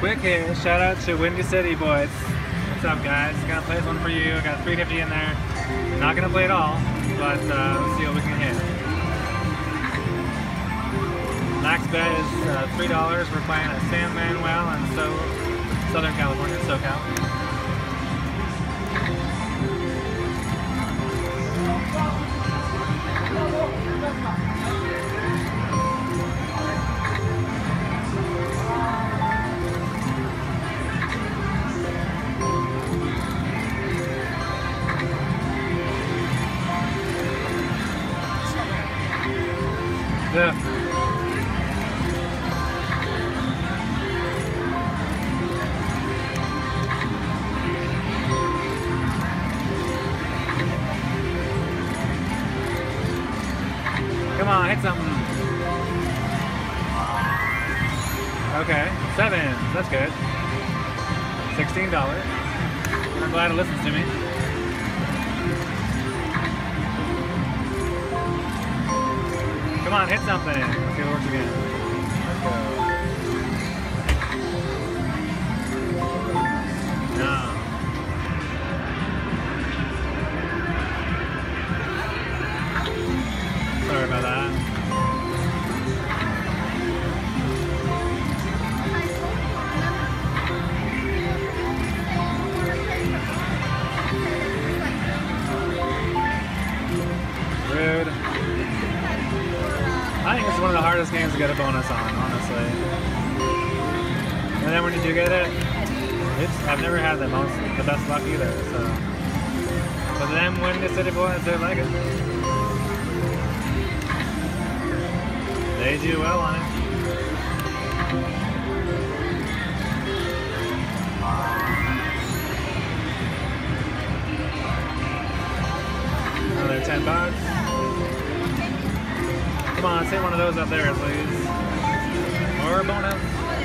quick hit. Shout out to Windy City boys. What's up, guys? Gonna play this one for you. I got 350 in there. Not gonna play it all, but let's see what we can hit. Max bet is $3. We're playing at San Manuel in Southern California, SoCal. Yeah. Come on, hit something. Okay, 7. That's good. $16. I'm glad it listens to me. Come on, hit something. Let's see if it works again. Let's go. No. Sorry about that. Rude. I think it's one of the hardest games to get a bonus on, honestly. And then when you do get it, I've never had the best luck either, so. But then when the City boys, they like it. They do well on it. Another $10. Come on, let's hit one of those up there, please. Or a bonus.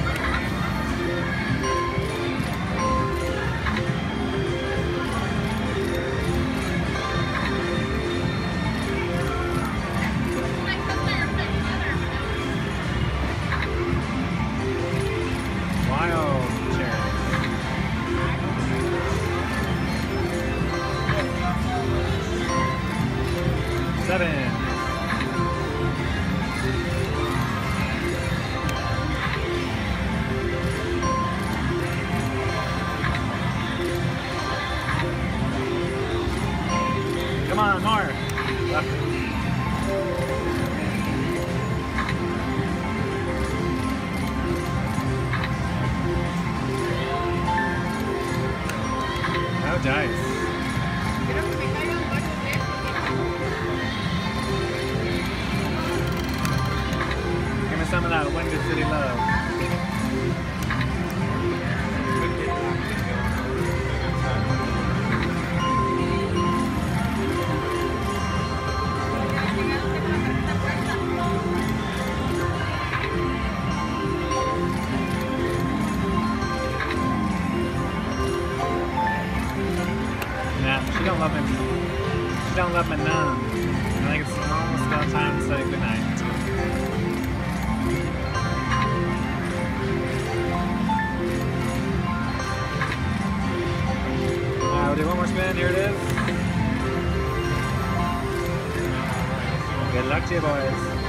Wild cherry. $7. Come on, more. Oh, dice. Give me some of that Windy City love. She don't love me. She don't love me none. I think it's almost about time to say goodnight. Alright, we'll do one more spin. Here it is. Good luck to you, boys.